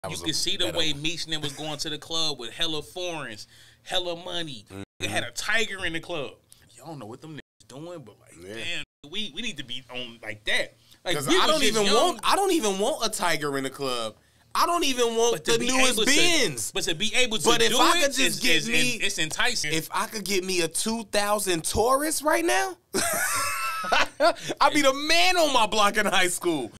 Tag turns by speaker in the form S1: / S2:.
S1: You can see the way Meech and them was going to the club with hella foreigns, hella money. They had a tiger in the club. You don't know what them niggas doing, but like, damn, we need to be on like that. Because
S2: I don't even want a tiger in the club. I don't even want the newest Benz.
S1: But to be able to do it, it's enticing.
S2: If I could get me a 2000 Taurus right now, I'd be the man on my block in high school.